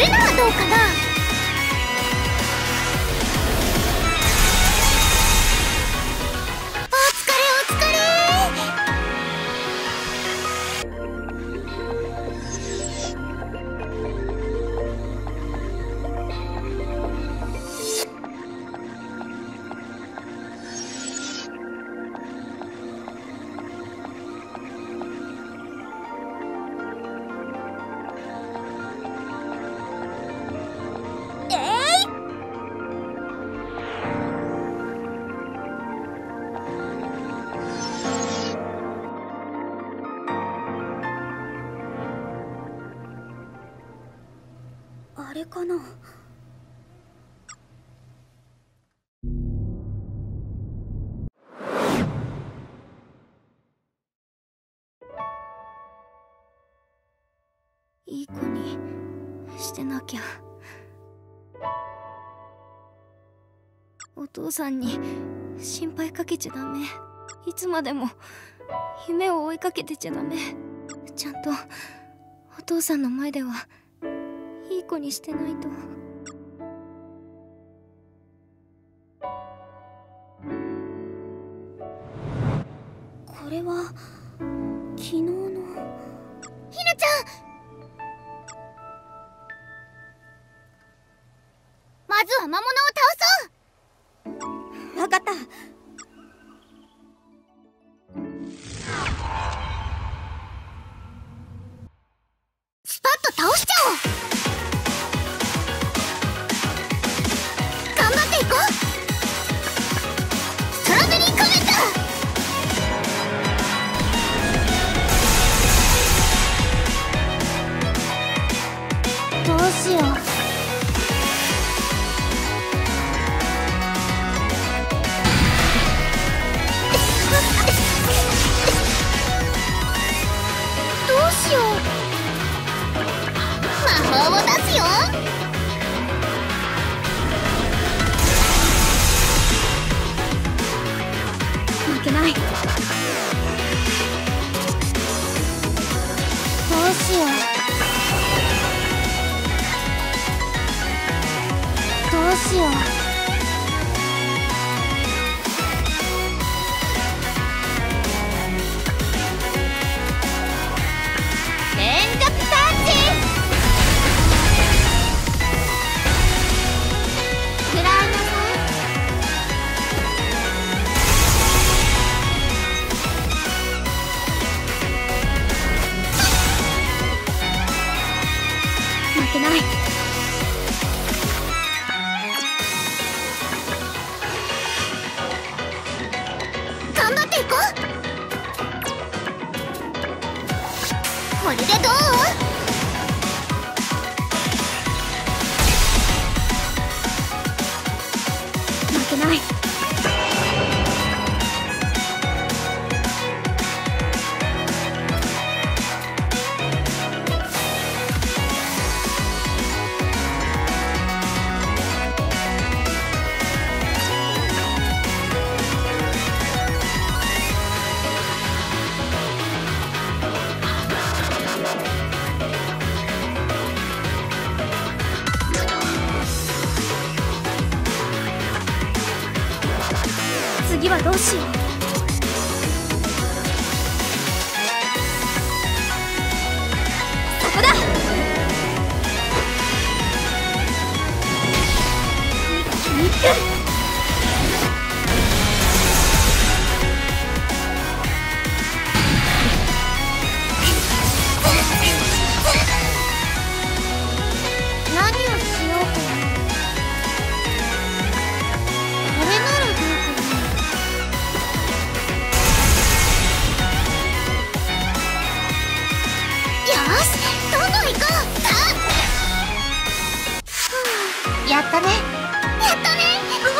れならどうかな。あれかな。いい子にしてなきゃ。お父さんに心配かけちゃダメ。いつまでも夢を追いかけてちゃダメ。ちゃんとお父さんの前ではいい子にしてないと。これは昨日のひなちゃん。まずは魔物を倒そう。わかった。スパッと倒しちゃおう。頑張っていこう。ストロベリーコメント。どうしよう。どうしよう。魔法を出すよ。負けない。どうしよう。どうしよう。負けない。頑張っていこう。これでどう？負けない。次はどうしよう。そこだ。一気にいく。何をしようかな。これならどうかな。よし、どんどん行こう。やったね。やったね。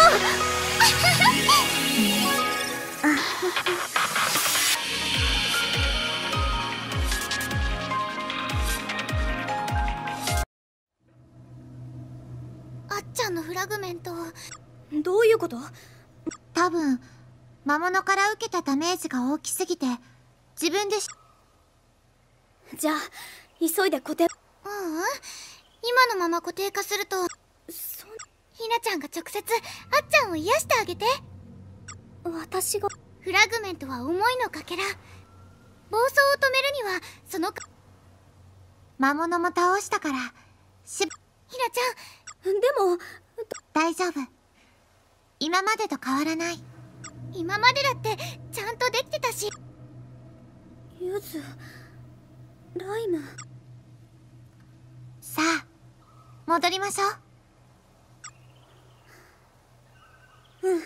あっちゃんのフラグメント。どういうこと？ 多分魔物から受けたダメージが大きすぎて自分でじゃあ急いで固定。 今のまま固定化すると、ひなちゃんが直接あっちゃんを癒してあげて。 私が。 フラグメントは思いのかけら。暴走を止めるにはその魔物も倒したからひなちゃん。でも大丈夫。今までと変わらない。今までだってちゃんとできてたし。 ゆず、ライム。 さあ戻りましょう。 うん。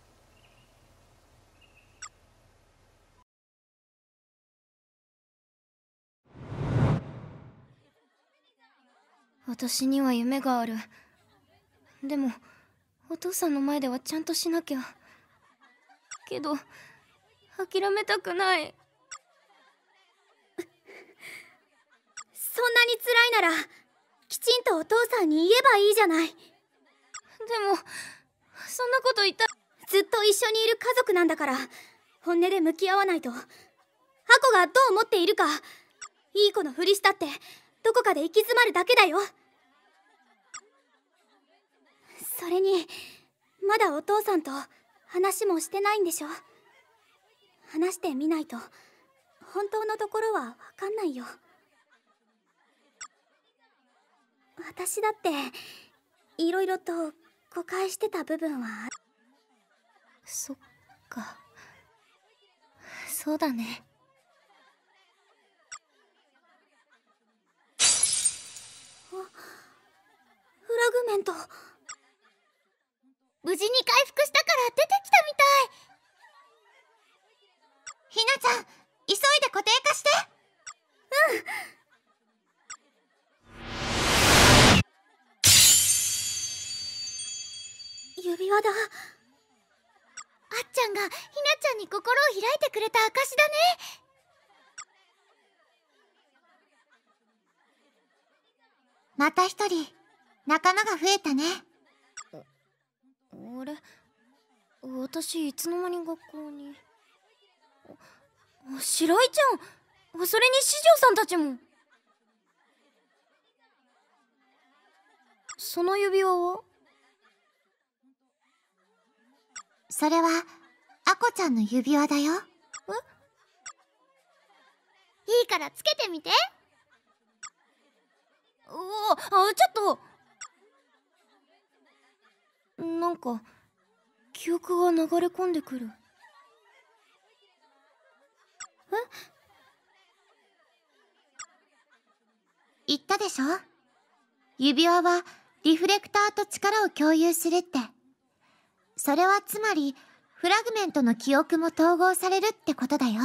私には夢がある。でもお父さんの前ではちゃんとしなきゃ。けど諦めたくない。そんなに辛いならきちんとお父さんに言えばいいじゃない。でもそんなこと言ったらずっと一緒にいる家族なんだから、本音で向き合わないと。ハコがどう思っているか、いい子のふりしたってどこかで行き詰まるだけだよ。それにまだお父さんと話もしてないんでしょ。話してみないと本当のところはわかんないよ。私だっていろいろと誤解してた部分はある。そっか、そうだね。フラグメント無事に回復したから出てきたみたい。ひなちゃん、急いで固定化して。 うん。指輪だ。 あっちゃんがひなちゃんに心を開いてくれた証だね。また一人仲間が増えたね。 あれ、私いつの間に学校に。白井ちゃん、それに四条さんたちも。その指輪は？ それはあこちゃんの指輪だよ。いいからつけてみて。 ちょっとなんか記憶が流れ込んでくる。 言ったでしょ、指輪はリフレクターと力を共有するって。それはつまりフラグメントの記憶も統合されるってことだよ。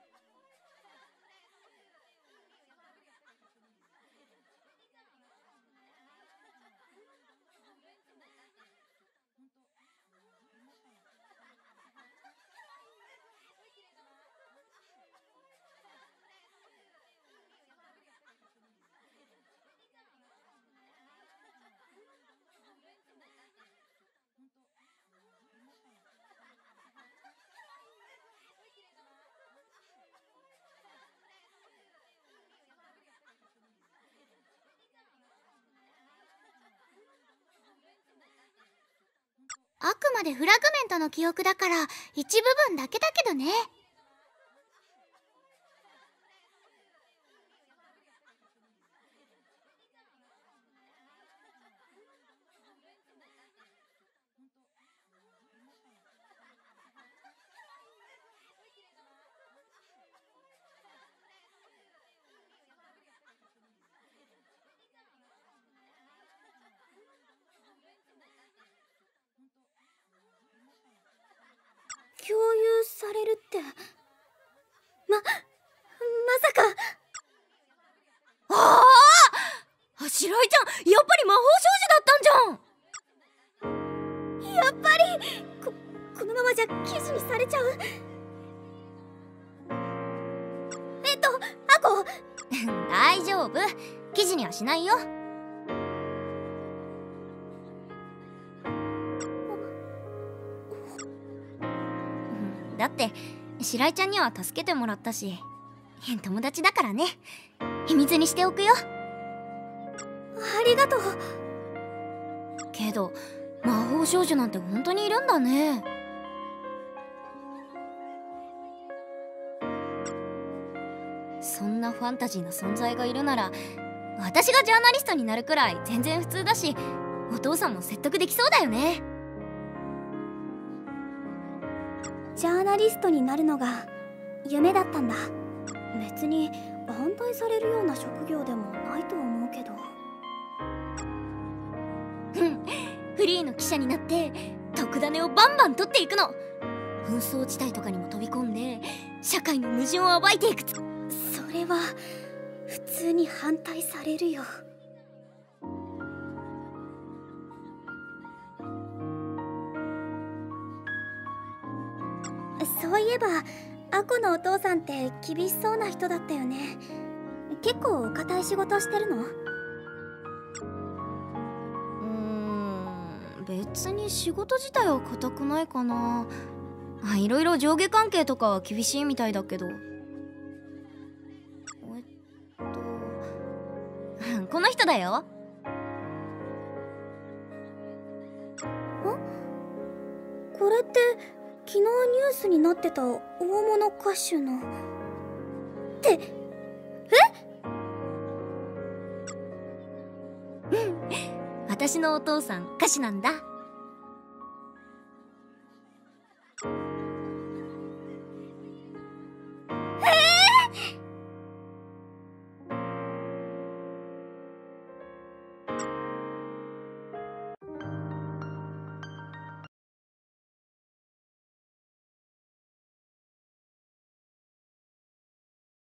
あくまでフラグメントの記憶だから一部分だけだけどね。 共有されるってまさか。白井ちゃん、やっぱり魔法少女だったんじゃん。やっぱりこのままじゃ記事にされちゃう。アコ大丈夫、記事にはしないよ。だって白井ちゃんには助けてもらったし、友達だからね。秘密にしておくよ。 ありがとう。けど魔法少女なんて本当にいるんだね。そんなファンタジーな存在がいるなら、私がジャーナリストになるくらい全然普通だし、お父さんも説得できそうだよね。 ジャーナリストになるのが夢だったんだ。別に反対されるような職業でもないと思うけど。 フリーの記者になって特ダネをバンバン取っていくの。紛争地帯とかにも飛び込んで社会の矛盾を暴いていく。 それは普通に反対されるよ。そういえばアコのお父さんって厳しそうな人だったよね。結構お堅い仕事してるの？ 別に仕事自体は固くないかな。いろいろ上下関係とかは厳しいみたいだけど。この人だよ。 これって昨日ニュースになってた大物歌手のって私のお父さん歌手なんだ。